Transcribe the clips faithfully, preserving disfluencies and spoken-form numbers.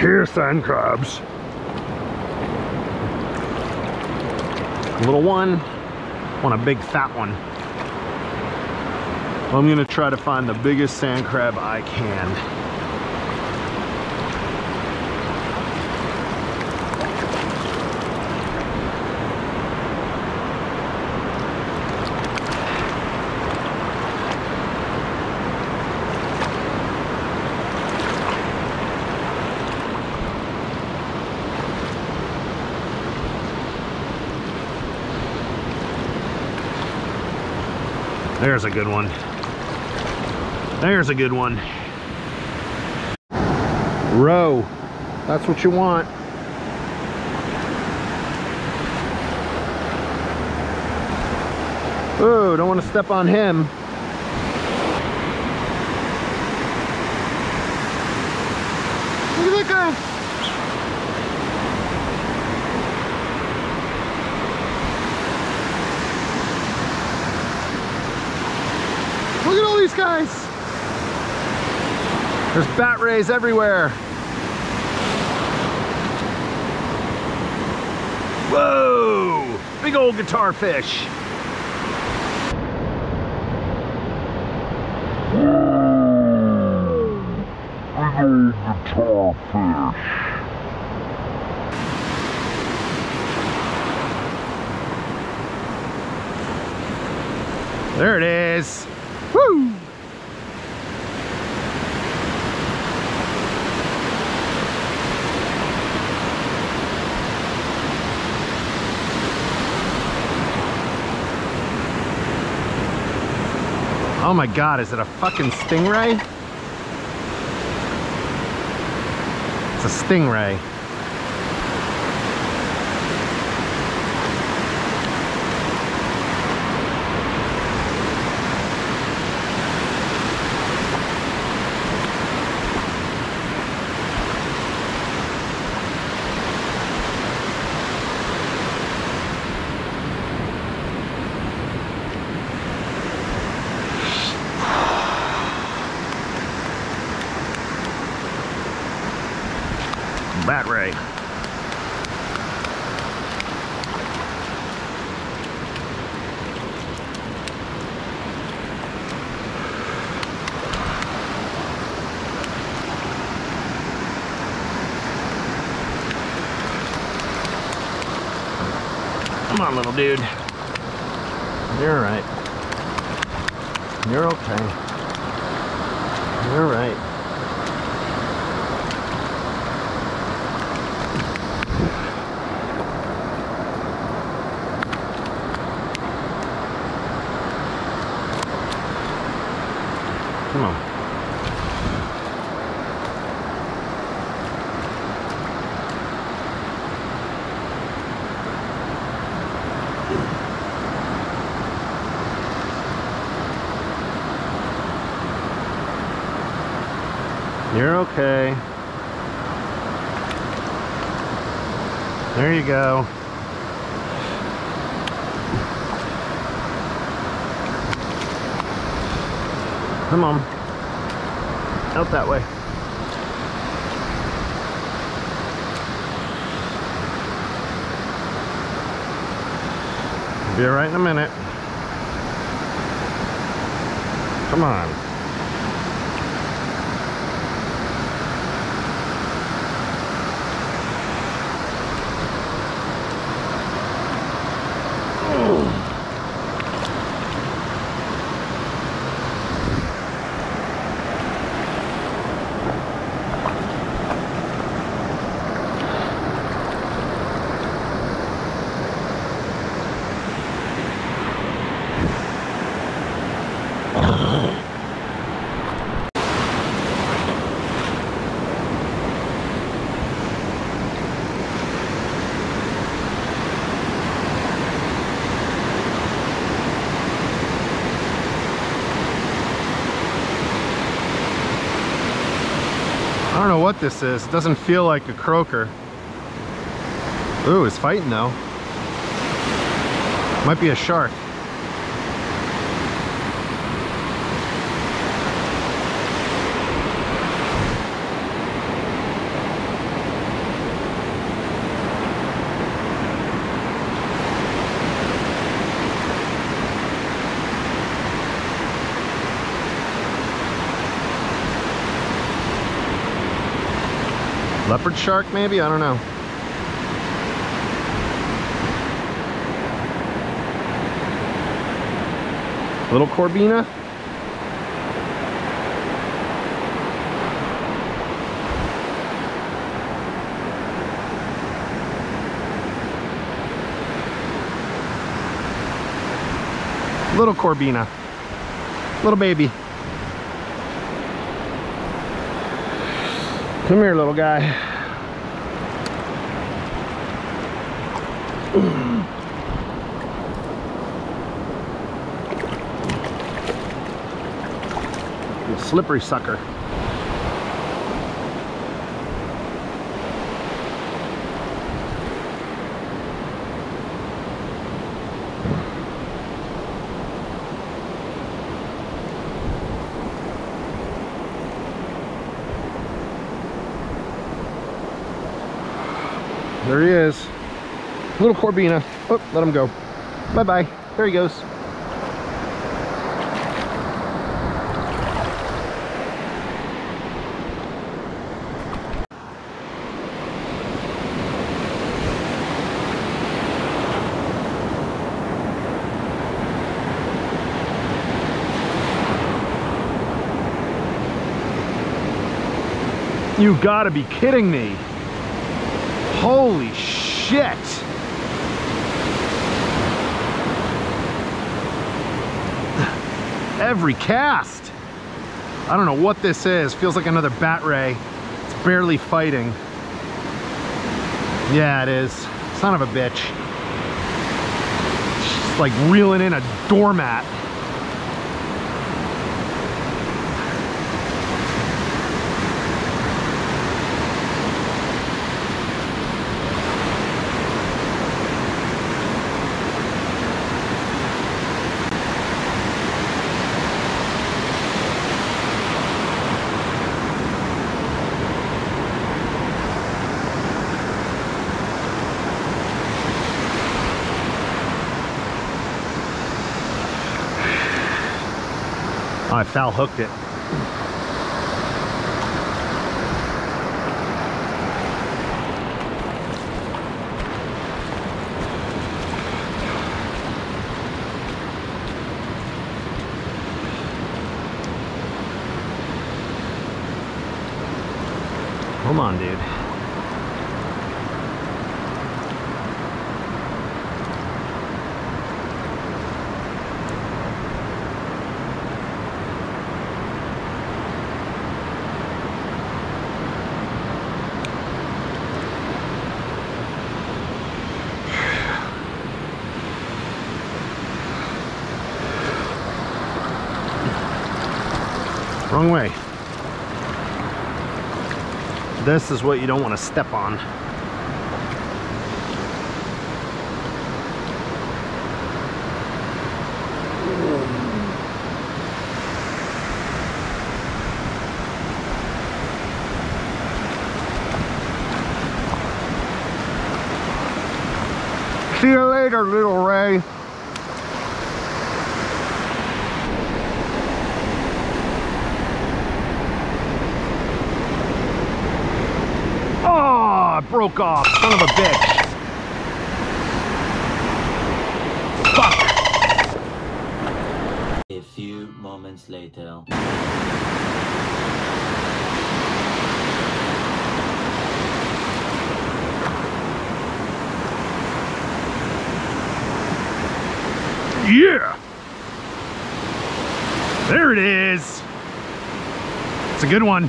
Here, Sandcrabs. Little one, want a big fat one. I'm gonna try to find the biggest sand crab I can. There's a good one. There's a good one. Row. That's what you want. Oh, don't want to step on him. Look at that guy. Look at all these guys. There's Batrays everywhere. Whoa! Big old guitar fish. Whoa! Big old guitar fish. There it is. Woo! Oh my God, is it a fucking stingray? It's a stingray. Batray. Come on, little dude. You're all right. You're okay. You're right. Come on. You're okay. There you go. Come on. Out that way. Be all right in a minute. Come on. I don't know what this is. It doesn't feel like a croaker. Ooh, it's fighting though. Might be a shark. Leopard shark maybe? I don't know. Little Corbina. Little Corbina. Little baby. Come here, little guy. You slippery sucker. There he is. Little Corbina. Oh, let him go. Bye-bye. There he goes. You gotta be kidding me. Holy shit. Every cast. I don't know what this is. Feels like another Batray. It's barely fighting. Yeah, it is. Son of a bitch. She's like reeling in a doormat. Oh, I foul hooked it. Come on, dude. Wrong way. This is what you don't want to step on. See you later, little Ray. Oh, it broke off, son of a bitch. Fuck. A few moments later. Yeah! There it is. It's a good one.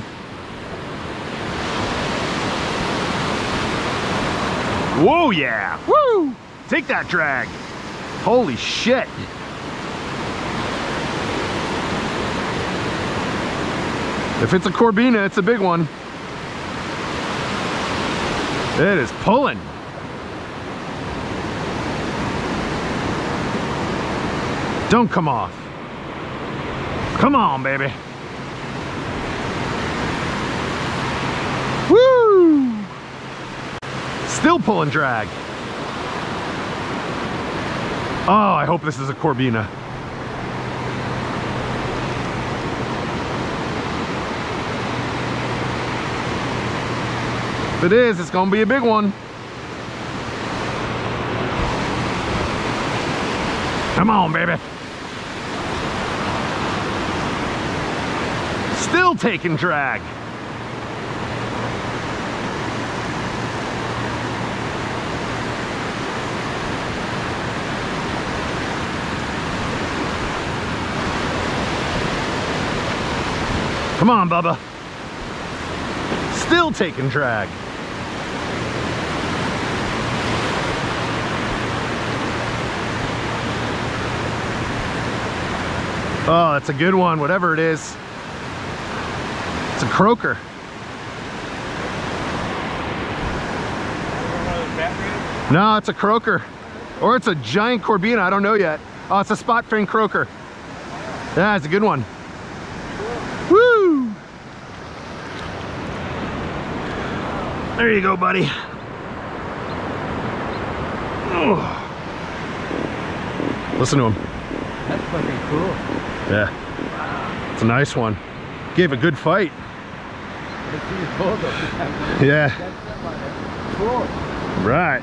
Whoa, yeah! Woo! Take that drag! Holy shit! If it's a Corbina, it's a big one. It is pulling. Don't come off. Come on, baby. Woo! Still pulling drag. Oh, I hope this is a Corbina. If it is, it's gonna be a big one. Come on, baby. Still taking drag. Come on, Bubba. Still taking drag. Oh, that's a good one, whatever it is. It's a croaker. No, it's a croaker. Or it's a giant Corbina, I don't know yet. Oh, it's a spotfin croaker. Yeah, it's a good one. Woo! There you go, buddy. Oh. Listen to him. That's fucking cool. Yeah. It's a nice one. Gave a good fight. Yeah. Cool. Right.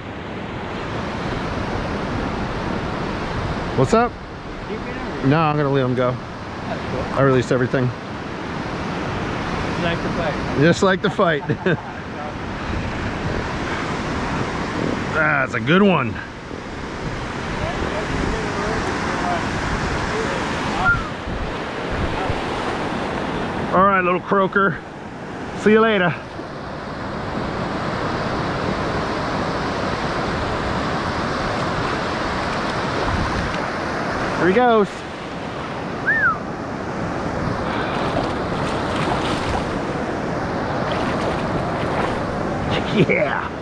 What's up? No, I'm gonna let him go. That's cool. I released everything. Like the fight. Just like the fight. That's a good one. All right, little croaker. See you later. Here he goes. Yeah.